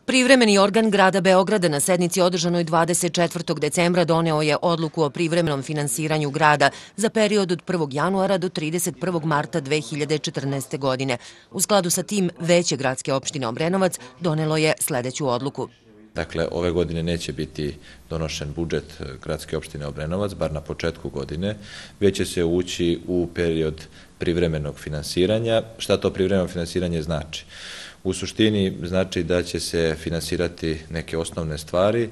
Privremeni organ grada Beograda na sednici održanoj 24. decembra doneo je odluku o privremenom finansiranju grada za period od 1. januara do 31. marta 2014. godine. U skladu sa tim, Veće gradske opštine Obrenovac donelo je sledeću odluku. Dakle, ove godine neće biti donošen budžet gradske opštine Obrenovac, bar na početku godine, već će se ući u period privremenog finansiranja. Šta to privremeno finansiranje znači? U suštini znači da će se finansirati neke osnovne stvari,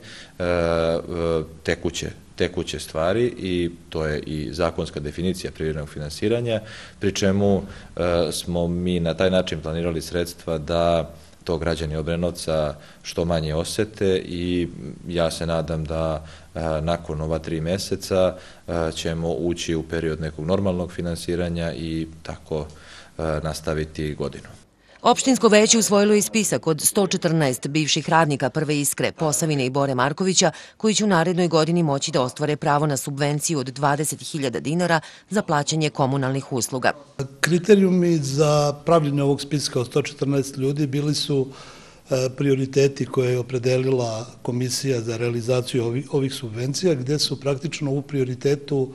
tekuće stvari, i to je i zakonska definicija privremenog finansiranja, pri čemu smo mi na taj način planirali sredstva da to građani Obrenovca što manje osete, i ja se nadam da nakon ova 3 meseca ćemo ući u period nekog normalnog finansiranja i tako nastaviti godinu. Opštinsko veće usvojilo je spisak od 114 bivših radnika Prve Iskre, Posavine i Bore Markovića, koji će u narednoj godini moći da ostvare pravo na subvenciju od 20.000 dinara za plaćanje komunalnih usluga. Kriterijumi za pravljenje ovog spiska od 114 ljudi bili su prioriteti koje je opredelila Komisija za realizaciju ovih subvencija, gde su praktično u prioritetu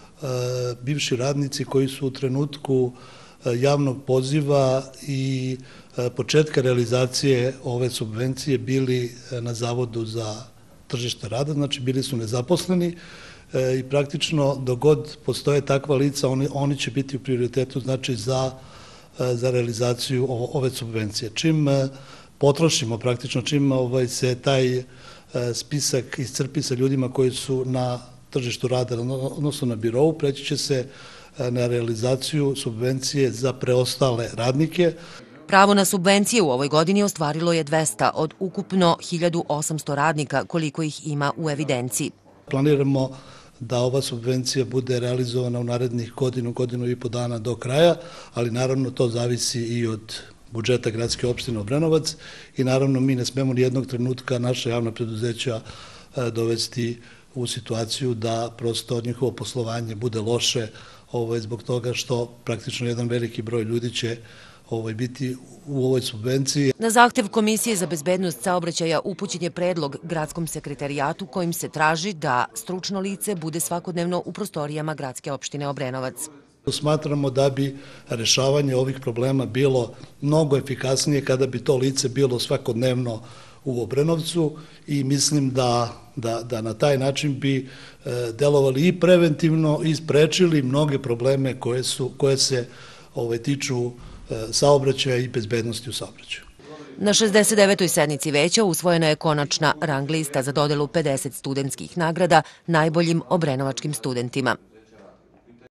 bivši radnici koji su u trenutku javnog poziva i početka realizacije ove subvencije bili na Zavodu za tržište rada, znači bili su nezaposleni, i praktično dok god postoje takva lica, oni će biti u prioritetu, znači za realizaciju ove subvencije. Čim potrošimo, praktično čim se taj spisak iscrpi sa ljudima koji su na tržištu rada, odnosno na birou, preći će se na realizaciju subvencije za preostale radnike. Pravo na subvencije u ovoj godini ostvarilo je 200 od ukupno 1800 radnika koliko ih ima u evidenciji. Planiramo da ova subvencija bude realizovana u narednih godinu i po dana do kraja, ali naravno to zavisi i od budžeta gradske opštine Obrenovac, i naravno mi ne smemo ni jednog trenutka naša javna preduzeća dovesti u situaciju da prosto njihovo poslovanje bude loše, zbog toga što praktično jedan veliki broj ljudi će biti u ovoj subvenciji. Na zahtev Komisije za bezbednost saobraćaja upućen je predlog gradskom sekretarijatu kojim se traži da stručno lice bude svakodnevno u prostorijama gradske opštine Obrenovac. Smatramo da bi rešavanje ovih problema bilo mnogo efikasnije kada bi to lice bilo svakodnevno u Obrenovcu, i mislim da na taj način bi delovali i preventivno i sprečili mnoge probleme koje se tiču saobraćaja i bezbednosti u saobraćaju. Na 69. sednici veća usvojena je konačna rang lista za dodelu 50 studentskih nagrada najboljim obrenovačkim studentima.